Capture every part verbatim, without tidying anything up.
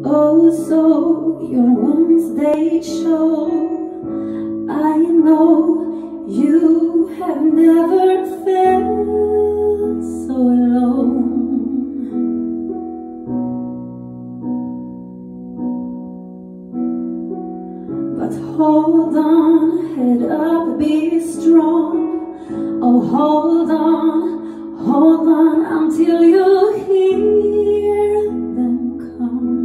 Oh, so your wounds they show. I know you have never felt so alone. But hold on, head up, be strong. Oh, hold on, hold on until you hear them come.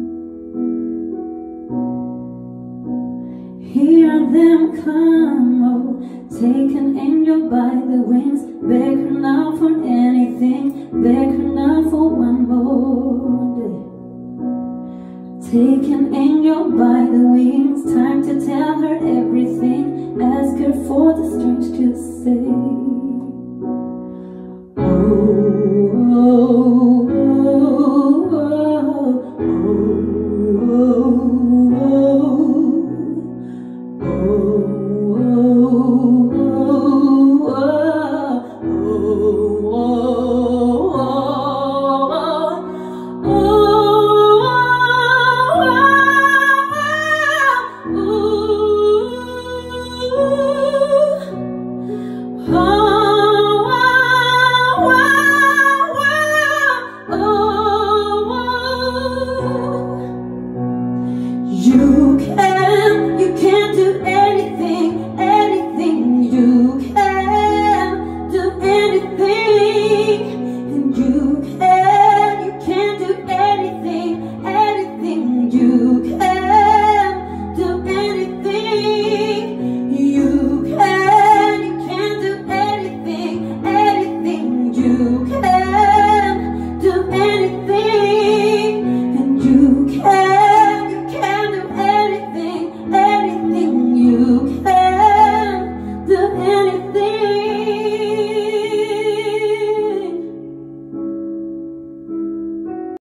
Hear them come, oh, take an angel by the wings. Beg her now for anything, beg her now for one more day. Take an angel by the wings, time to tell her everything. Ask her for the strength to say, oh.